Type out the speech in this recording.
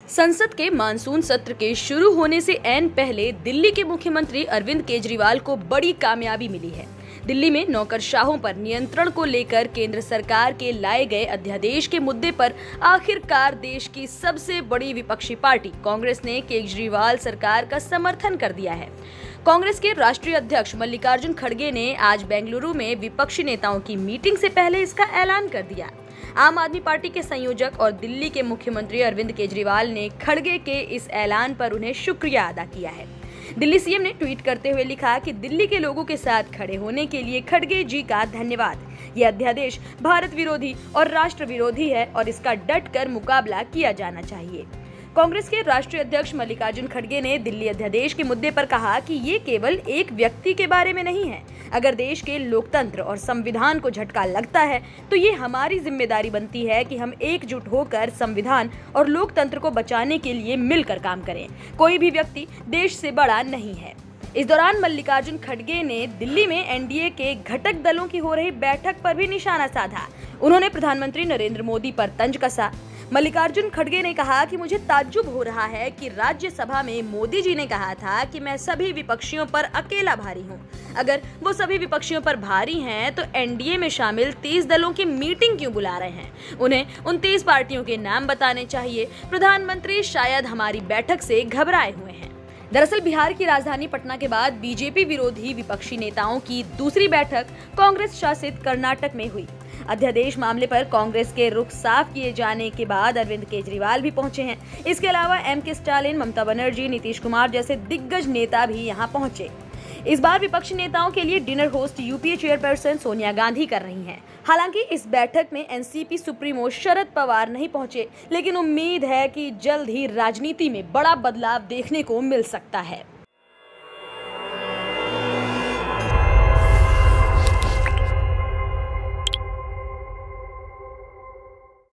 संसद के मानसून सत्र के शुरू होने से ऐन पहले दिल्ली के मुख्यमंत्री अरविंद केजरीवाल को बड़ी कामयाबी मिली है। दिल्ली में नौकरशाहों पर नियंत्रण को लेकर केंद्र सरकार के लाए गए अध्यादेश के मुद्दे पर आखिरकार देश की सबसे बड़ी विपक्षी पार्टी कांग्रेस ने केजरीवाल सरकार का समर्थन कर दिया है। कांग्रेस के राष्ट्रीय अध्यक्ष मल्लिकार्जुन खड़गे ने आज बेंगलुरु में विपक्षी नेताओं की मीटिंग से पहले इसका ऐलान कर दिया। आम आदमी पार्टी के संयोजक और दिल्ली के मुख्यमंत्री अरविंद केजरीवाल ने खड़गे के इस ऐलान पर उन्हें शुक्रिया अदा किया है। दिल्ली सीएम ने ट्वीट करते हुए लिखा कि दिल्ली के लोगों के साथ खड़े होने के लिए खड़गे जी का धन्यवाद। ये अध्यादेश भारत विरोधी और राष्ट्र विरोधी है और इसका डट कर मुकाबला किया जाना चाहिए। कांग्रेस के राष्ट्रीय अध्यक्ष मल्लिकार्जुन खड़गे ने दिल्ली अध्यादेश के मुद्दे पर कहा कि ये केवल एक व्यक्ति के बारे में नहीं है। अगर देश के लोकतंत्र और संविधान को झटका लगता है तो ये हमारी जिम्मेदारी बनती है कि हम एकजुट होकर संविधान और लोकतंत्र को बचाने के लिए मिलकर काम करें। कोई भी व्यक्ति देश से बड़ा नहीं है। इस दौरान मल्लिकार्जुन खड़गे ने दिल्ली में एनडीए के घटक दलों की हो रही बैठक पर भी निशाना साधा। उन्होंने प्रधानमंत्री नरेंद्र मोदी पर तंज कसा। मल्लिकार्जुन खड़गे ने कहा कि मुझे ताज्जुब हो रहा है कि राज्यसभा में मोदी जी ने कहा था कि मैं सभी विपक्षियों पर अकेला भारी हूं। अगर वो सभी विपक्षियों पर भारी हैं तो एनडीए में शामिल 30 दलों की मीटिंग क्यों बुला रहे हैं? उन्हें उन 30 पार्टियों के नाम बताने चाहिए। प्रधानमंत्री शायद हमारी बैठक से घबराए हुए हैं। दरअसल बिहार की राजधानी पटना के बाद बीजेपी विरोधी विपक्षी नेताओं की दूसरी बैठक कांग्रेस शासित कर्नाटक में हुई। अध्यादेश मामले पर कांग्रेस के रुख साफ किए जाने के बाद अरविंद केजरीवाल भी पहुंचे हैं। इसके अलावा एम.के. स्टालिन, ममता बनर्जी, नीतीश कुमार जैसे दिग्गज नेता भी यहां पहुंचे। इस बार विपक्षी नेताओं के लिए dinner host UPA chairperson Sonia Gandhi कर रही हैं। हालांकि इस बैठक में एनसीपी सुप्रीमो शरद पवार नहीं पहुंचे, लेकिन उम्मीद है कि जल्द ही राजनीति में बड़ा बदलाव देखने को मिल सकता है।